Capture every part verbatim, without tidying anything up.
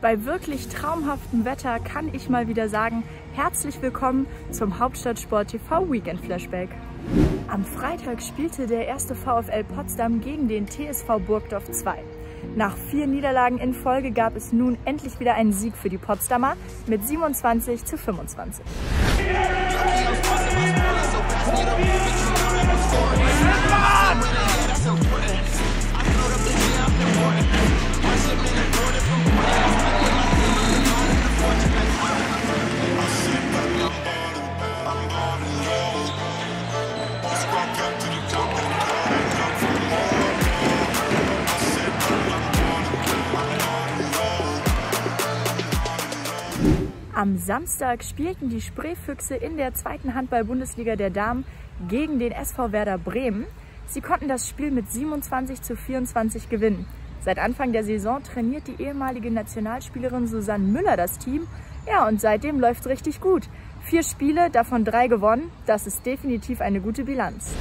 Bei wirklich traumhaftem Wetter kann ich mal wieder sagen, herzlich willkommen zum Hauptstadtsport T V Weekend Flashback. Am Freitag spielte der erste VfL Potsdam gegen den T S V Burgdorf zwei. Nach vier Niederlagen in Folge gab es nun endlich wieder einen Sieg für die Potsdamer mit siebenundzwanzig zu fünfundzwanzig. Am Samstag spielten die Spreefüchse in der zweiten Handball-Bundesliga der Damen gegen den S V Werder Bremen. Sie konnten das Spiel mit siebenundzwanzig zu vierundzwanzig gewinnen. Seit Anfang der Saison trainiert die ehemalige Nationalspielerin Susanne Müller das Team. Ja, und seitdem läuft es richtig gut. Vier Spiele, davon drei gewonnen. Das ist definitiv eine gute Bilanz.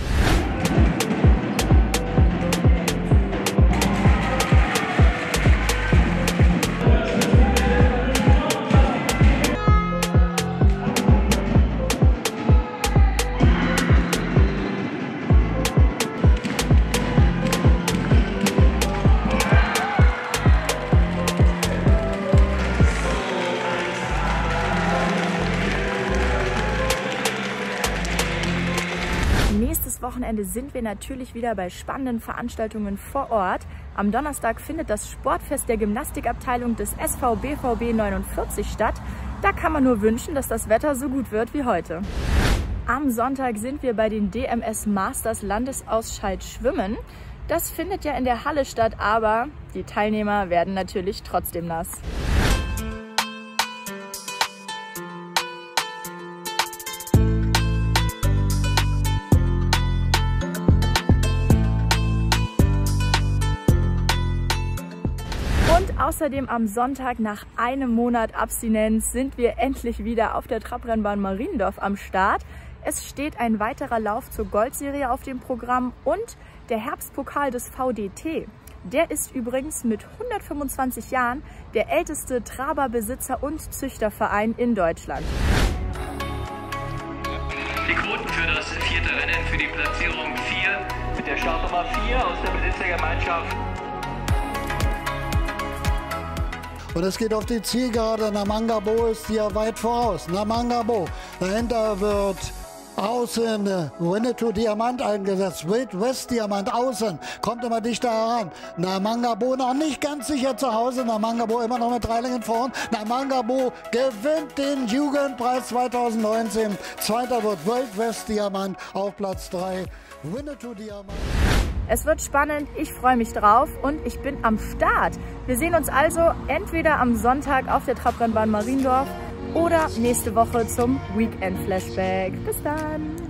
Nächstes Wochenende sind wir natürlich wieder bei spannenden Veranstaltungen vor Ort. Am Donnerstag findet das Sportfest der Gymnastikabteilung des S V B V B neunundvierzig statt. Da kann man nur wünschen, dass das Wetter so gut wird wie heute. Am Sonntag sind wir bei den D M S Masters Landesausscheid Schwimmen. Das findet ja in der Halle statt, aber die Teilnehmer werden natürlich trotzdem nass. Und außerdem am Sonntag nach einem Monat Abstinenz sind wir endlich wieder auf der Trabrennbahn Mariendorf am Start. Es steht ein weiterer Lauf zur Goldserie auf dem Programm und der Herbstpokal des V D T. Der ist übrigens mit hundertfünfundzwanzig Jahren der älteste Traberbesitzer- und Züchterverein in Deutschland. Die Quoten für das vierte Rennen für die Platzierung vier mit der Startnummer vier aus der Besitzergemeinschaft. Und es geht auf die Zielgerade. Namangabo ist hier weit voraus. Namangabo. Dahinter wird außen Winnetou Diamant eingesetzt. Wild West Diamant außen. Kommt immer dichter heran. Namangabo noch nicht ganz sicher zu Hause. Namangabo immer noch mit drei Längen vorn. Namangabo gewinnt den Jugendpreis zweitausendneunzehn. Zweiter wird Wild West Diamant auf Platz drei. Winnetou Diamant. Es wird spannend, ich freue mich drauf und ich bin am Start. Wir sehen uns also entweder am Sonntag auf der Trabrennbahn Mariendorf oder nächste Woche zum Weekend Flashback. Bis dann!